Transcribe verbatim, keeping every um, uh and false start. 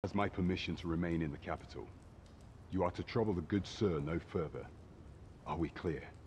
has my permission to remain in the capital. You are to trouble the good sir no further. Are we clear?